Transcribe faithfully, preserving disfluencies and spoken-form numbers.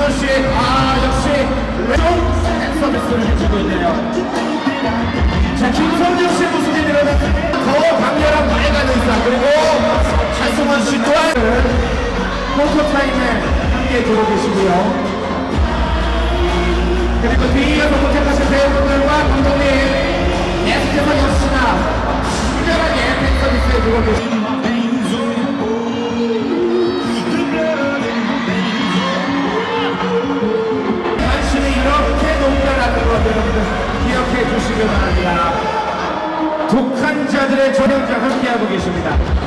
장건씨, 아 역시 왼쪽 서비스를 해주고 있네요. 자, 김성준씨 모습이 들어가면 더 강렬한 빨간 의사, 그리고 한승원씨 또한 포토타임에 함께 들고 계시고요. 그리고 뒤에서 도착하신 배우분들과 감독님 계속해서 역시나 특별하게 팬서비스에 들고 계십니다. 당신이 이렇게 농간하는 것 여러분들 기억해 주시기 바랍니다. 독한 자들의 전형자 함께하고 계십니다.